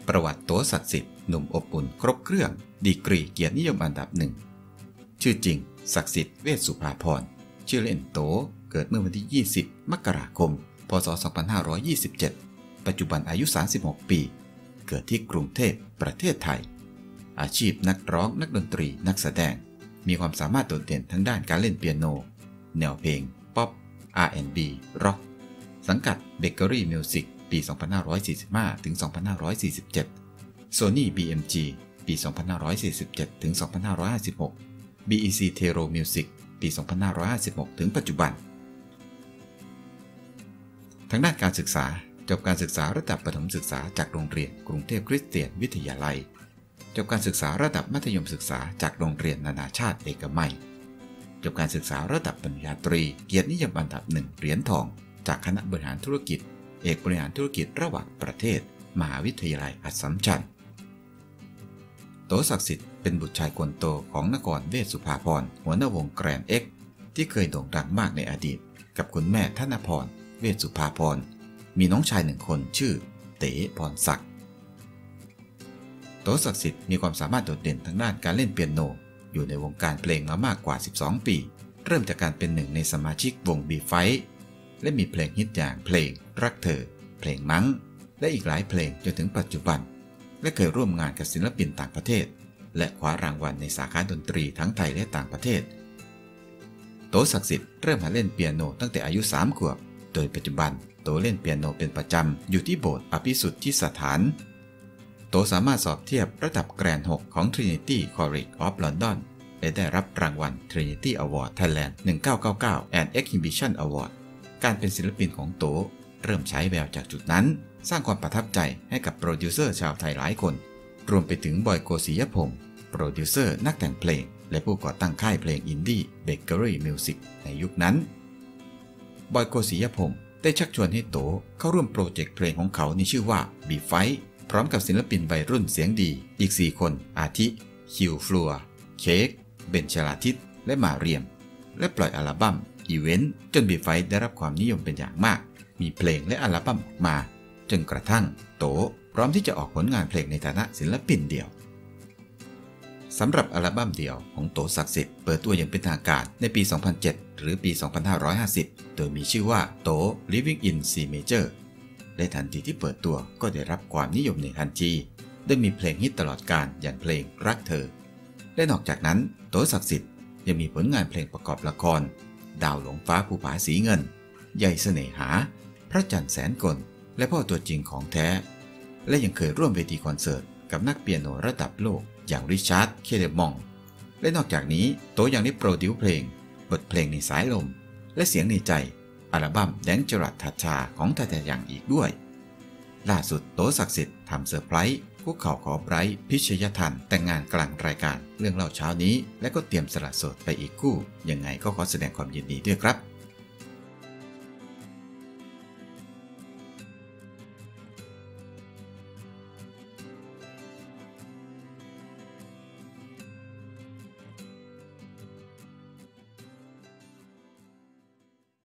ประวัติโตศักดิ์สิทธิ์หนุ่มอบอุ่นครบเครื่องดีกรีเกียรตินิยมอันดับหนึ่งชื่อจริงศักดิ์สิทธิ์เวชสุภาพรชื่อเล่นโตเกิดเมื่อวันที่ 20 มกราคม พ.ศ. 2527 ปัจจุบันอายุ 36 ปี เกิดที่กรุงเทพประเทศไทยอาชีพนักร้องนักดนตรีนักแสดงมีความสามารถโดดเด่นทั้งด้านการเล่นเปียโนแนวเพลงป๊อป R&B ร็อกสังกัด Bakery Music ปี 2545 ถึง 2547 Sony BMG ปี 2547 ถึง 2556 BEC Tero Music ปี 2556 ถึงปัจจุบันทางด้านการศึกษาจบการศึกษาระดับประถมศึกษาจากโรงเรียนกรุงเทพคริสเตียนวิทยาลัยจบการศึกษาระดับมัธยมศึกษาจากโรงเรียนนานาชาติเอกมัยจบการศึกษาระดับปริญญาตรีเกียรตินิยมอันดับ1เหรียญทองจากคณะบริหารธุรกิจเอกบริหารธุรกิจระหว่างประเทศมหาวิทยาลัยอัสสัมชัญโตศักดิ์สิทธิ์เป็นบุตรชายคนโตของนครเวชสุภาพรหัวหน้าวงแกรนด์เอ็กซ์ที่เคยโด่งดังมากในอดีตกับคุณแม่ธนพรเวชสุภาพรมีน้องชาย1 คนชื่อเต๋พรศักดิ์โตศักดิ์สิทธิ์มีความสามารถโดดเด่นทางด้านการเล่นเปียโนอยู่ในวงการเพลงมามากกว่า12 ปีเริ่มจากการเป็นหนึ่งในสมาชิกวงบีไฟท์และมีเพลงฮิตอย่างเพลงรักเธอเพลงมั้งและอีกหลายเพลงจนถึงปัจจุบันและเคยร่วมงานกับศิลปินต่างประเทศและคว้ารางวัลในสาขาดนตรีทั้งไทยและต่างประเทศโตศักดิ์สิทธิ์เริ่มหัดเล่นเปียโนตั้งแต่อายุ3 ขวบโดยปัจจุบันโตเล่นเปียโนเป็นประจำอยู่ที่โบสถ์อภิสุทธิสถานโตสามารถสอบเทียบระดับแกรนด์6ของ Trinity College of London และได้รับรางวัล Trinity Award Thailand 1999 and Exhibition Award การเป็นศิลปินของโตเริ่มใช้แววจากจุดนั้นสร้างความประทับใจให้กับโปรดิวเซอร์ชาวไทยหลายคนรวมไปถึงบอยโกสิยพงศ์โปรดิวเซอร์นักแต่งเพลงและผู้ก่อตั้งค่ายเพลงอินดี้ Bakery Music ในยุคนั้นบอยโกสิยพงศ์ได้ชักชวนให้โตเข้าร่วมโปรเจกต์เพลงของเขาในชื่อว่า บีไฟท์พร้อมกับศิลปินวัยรุ่นเสียงดีอีก4 คนอาทิคิวฟลัวเค้กเบนชลาทิตและมาเรียมและปล่อยอัลบั้มอีเวนต์จนบีไฟท์ได้รับความนิยมเป็นอย่างมากมีเพลงและอัลบั้มออกมาจนกระทั่งโตพร้อมที่จะออกผลงานเพลงในฐานะศิลปินเดี่ยวสำหรับอัลบั้มเดี่ยวของโตศักดิ์สิทธิ์เปิดตัวอย่างเป็นทางการในปี 2007 หรือปี 2550 โดยมีชื่อว่าโต Living in C Major และทันทีที่เปิดตัวก็ได้รับความนิยมในทันทีโดยมีเพลงฮิตตลอดกาลอย่างเพลงรักเธอและนอกจากนั้นโตศักดิ์สิทธิ์ยังมีผลงานเพลงประกอบละครดาวหลงฟ้าภูผาสีเงินใยเสน่หาพระจันทร์แสนกลและพ่อตัวจริงของแท้และยังเคยร่วมเวทีคอนเสิร์ตกับนักเปียโนระดับโลกอย่างริชาร์ดเคเลมองและนอกจากนี้โตยังได้โปรดิวเพลงบทเพลงในสายลมและเสียงในใจอัลบั้มแดงจรัสทัชชาของทาทายังอีกด้วยล่าสุดโตศักดิ์สิทธิ์ทำเซอร์ไพรส์คุกเข่าขอไบรท์พิชยทันแต่งงานกลางรายการเรื่องเล่าเช้านี้และก็เตรียมสละโสดไปอีกคู่ยังไงก็ขอแสดงความยินดีด้วยครับ